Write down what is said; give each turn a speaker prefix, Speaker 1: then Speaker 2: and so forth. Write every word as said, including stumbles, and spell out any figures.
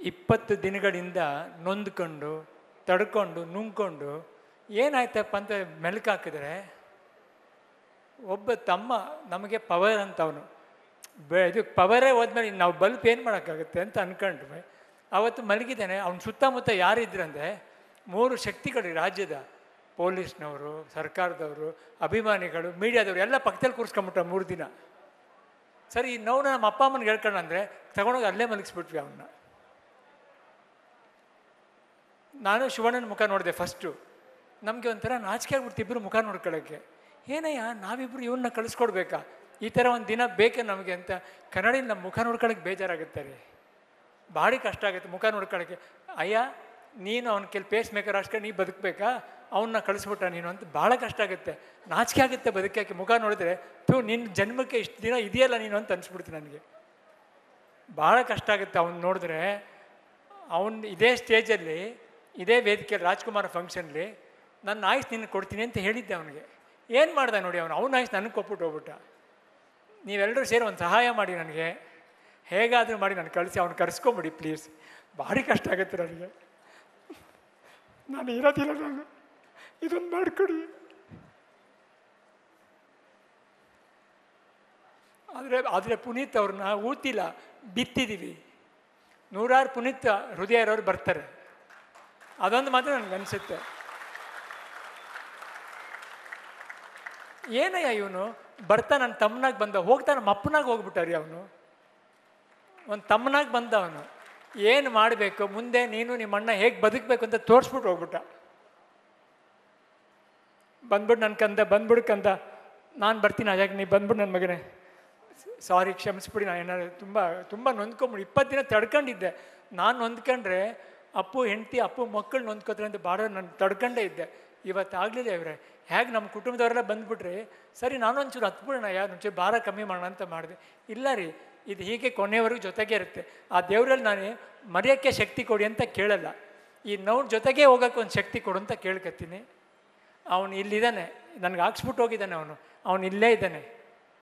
Speaker 1: ಇಪ್ಪತ್ತು ದಿನಗಳಿಂದ ನೊಂದ್ಕೊಂಡು ತಡ್ಕೊಂಡು ನುಂಗ್ಕೊಂಡು ಏನಾಯ್ತಪ್ಪ ಅಂತ ಮೆಲುಕು ಹಾಕಿದ್ರೆ ಒಬ್ಬ ತಮ್ಮ ನಮಗೆ ಪವರ್ ಅಂತವನು ಬೆ ಇದು ಪವರೇ ಹೋದ್ಮೇಲೆ ನಾವು ಬಲ್ಪ್ ಏನು ಮಾಡೋಕ್ಕಾಗುತ್ತೆ ಅಂತ ಅಂದ್ಕೊಂಡ್ರೆ ಅವತ್ತು ಮಲಗಿದ್ದಾನೆ. ಅವ್ನ ಸುತ್ತಮುತ್ತ ಯಾರಿದ್ರಂದರೆ ಮೂರು ಶಕ್ತಿಗಳು ರಾಜ್ಯದ ಪೊಲೀಸ್ನವರು, ಸರ್ಕಾರದವರು, ಅಭಿಮಾನಿಗಳು, ಮೀಡಿಯಾದವರು ಎಲ್ಲ ಪಕ್ಕದಲ್ಲಿ ಕೂರಿಸ್ಕೊಂಬಿಟ್ಟ ಮೂರು ದಿನ. ಸರಿ ಈ ನೋವು ನಮ್ಮ ಅಪ್ಪ ಅಮ್ಮನಿಗೆ ಹೇಳ್ಕೊಂಡ್ರೆ ತಗೊಂಡೋಗಿ ಅಲ್ಲೇ ಮಲಗಿಸ್ಬಿಟ್ವಿ ಅವನ್ನ. ನಾನು ಶಿವಣ್ಣನ ಮುಖ ನೋಡಿದೆ ಫಸ್ಟು. ನಮಗೆ ಒಂಥರ ನಾಚಿಕೆ ಆಗ್ಬಿಡ್ತು ಇಬ್ಬರು ಮುಖ ನೋಡ್ಕೊಳ್ಳೋಕ್ಕೆ. ಏನಯ್ಯ ನಾವಿಬ್ಬರು ಇವನ್ನ ಕಳಿಸ್ಕೊಡ್ಬೇಕಾ, ಈ ಥರ ಒಂದು ದಿನ ಬೇಕೆ ನಮಗೆ ಅಂತ ಕನ್ನಡಿಯಲ್ಲಿ ನಮ್ಮ ಮುಖ ನೋಡ್ಕೊಳ್ಳೋಕ್ಕೆ ಬೇಜಾರಾಗುತ್ತೆ ರೀ, ಭಾರಿ ಕಷ್ಟ ಆಗುತ್ತೆ ಮುಖ ನೋಡ್ಕೊಳ್ಳೋಕ್ಕೆ. ಅಯ್ಯ ನೀನು ಅವ್ನ ಕೆಲ ಪೇಸ್ ಮೇಕರ್ ಹಾಕ್ಸ್ಕೊಂಡು ನೀ ಬದುಕಬೇಕಾ, ಅವನ್ನ ಕಳಿಸ್ಬಿಟ್ಟ ನೀನು ಅಂತ ಭಾಳ ಕಷ್ಟ ಆಗುತ್ತೆ, ನಾಚಿಕೆ ಆಗುತ್ತೆ ಬದುಕೋಕ್ಕೆ. ಮುಖ ನೋಡಿದ್ರೆ ಥೂ ನಿನ್ನ ಜನ್ಮಕ್ಕೆ ಇಷ್ಟು ದಿನ ಇದೆಯಲ್ಲ ನೀನು ಅಂತ ಅನಿಸ್ಬಿಡ್ತು ನನಗೆ. ಭಾಳ ಕಷ್ಟ ಆಗುತ್ತೆ ಅವ್ನು ನೋಡಿದ್ರೆ. ಅವನು ಇದೇ ಸ್ಟೇಜಲ್ಲಿ ಇದೇ ವೇದಿಕೆಯಲ್ಲಿ ರಾಜ್ಕುಮಾರ್ ಫಂಕ್ಷನ್ಲಿ ನನ್ನ ಆಯ್ಸ್ ನಿನ್ನ ಕೊಡ್ತೀನಿ ಅಂತ ಹೇಳಿದ್ದೆ ಅವನಿಗೆ. ಏನು ಮಾಡ್ದೆ ನೋಡಿ ಅವನು, ಅವನ ಆಯ್ಸ್ ನನಗೆ ಕೊಟ್ಬಿಟ್ಟು ಹೋಗ್ಬಿಟ್ಟ. ನೀವೆಲ್ಲರೂ ಸೇರಿ ಒಂದು ಸಹಾಯ ಮಾಡಿ ನನಗೆ, ಹೇಗಾದರೂ ಮಾಡಿ ನಾನು ಕಳಿಸಿ ಅವ್ನು ಕರೆಸ್ಕೊಂಬಿಡಿ ಪ್ಲೀಸ್. ಭಾರಿ ಕಷ್ಟ ಆಗುತ್ತೆ ನನಗೆ, ನಾನು ಇರೋದಿಲ್ಲ, ನಾನು ಇದೊಂದು ಮಾಡಿಕೊಡಿ. ಆದರೆ ಆದರೆ ಪುನೀತ್ ಅವ್ರನ್ನ ಊತಿಲ್ಲ, ಬಿತ್ತಿದ್ದೀವಿ. ನೂರಾರು ಪುನೀತ್ ಹೃದಯ ಇರೋರು ಬರ್ತಾರೆ, ಅದೊಂದು ಮಾತ್ರ ನನಗೆ ಅನಿಸುತ್ತೆ. ಏನಯ್ಯ ಇವನು ಬರ್ತಾ ನನ್ನ ತಮ್ಮನಾಗಿ ಬಂದ, ಹೋಗ್ತಾ ನಮ್ಮ ಅಪ್ಪನಾಗ ಹೋಗ್ಬಿಟ್ಟಾರಿ ಅವನು. ಒಂದು ತಮ್ಮನಾಗಿ ಬಂದ ಅವನು. ಏನು ಮಾಡಬೇಕು ಮುಂದೆ ನೀನು ನಿಮ್ಮ ಅಣ್ಣ ಹೇಗೆ ಬದುಕಬೇಕು ಅಂತ ತೋರಿಸ್ಬಿಟ್ಟು ಹೋಗ್ಬಿಟ್ಟ. ಬಂದ್ಬಿಟ್ಟು ನನ್ನ ಕಂದ ಬಂದ್ಬಿಡು ಕಂದ, ನಾನು ಬರ್ತೀನಿ ಅಜಾಗ, ನೀ ಬಂದ್ಬಿಡು ನನ್ನ ಮಗನೇ, ಸಾರಿ ಕ್ಷಮಿಸ್ಬಿಡಿ, ನಾನು ಏನಾದ್ರು ತುಂಬ ತುಂಬ ನೊಂದ್ಕೊಂಬಿಡಿ. ಇಪ್ಪತ್ತು ದಿನ ತಡ್ಕೊಂಡಿದ್ದೆ ನಾನು. ನೊಂದ್ಕೊಂಡ್ರೆ ಅಪ್ಪು ಹೆಂಡತಿ ಅಪ್ಪು ಮಕ್ಕಳು ನೊಂದ್ಕೋತಾರೆ ಅಂತ ಭಾಳ ನಾನು ತಡ್ಕೊಂಡೇ ಇದ್ದೆ. ಇವತ್ತು ಆಗಲಿಲ್ಲ ಇವರೇ, ಹೇಗೆ ನಮ್ಮ ಕುಟುಂಬದವರೆಲ್ಲ ಬಂದುಬಿಟ್ರಿ, ಸರಿ ನಾನು ಒಂಚೂರು ಹತ್ಬಿಡೋಣ, ಯಾರು ಒಂಚೂರು ಭಾರ ಕಮ್ಮಿ ಮಾಡೋಣ ಅಂತ ಮಾಡಿದೆ. ಇಲ್ಲ ರೀ, ಇದು ಹೀಗೆ ಕೊನೆಯವರೆಗೂ ಜೊತೆಗೆ ಇರುತ್ತೆ. ಆ ದೇವರಲ್ಲಿ ನಾನು ಮರೆಯೋಕ್ಕೆ ಶಕ್ತಿ ಕೊಡಿ ಅಂತ ಕೇಳಲ್ಲ, ಈ ನೋವು ಜೊತೆಗೆ ಹೋಗೋಕ್ಕೆ ಒಂದು ಶಕ್ತಿ ಕೊಡು ಅಂತ ಕೇಳ್ಕೊತೀನಿ. ಅವನು ಇಲ್ಲಿದ್ದಾನೆ, ನನಗೆ ಹಾಕ್ಸ್ಬಿಟ್ಟು ಹೋಗಿದ್ದಾನೆ ಅವನು, ಅವನು ಇಲ್ಲೇ ಇದ್ದಾನೆ.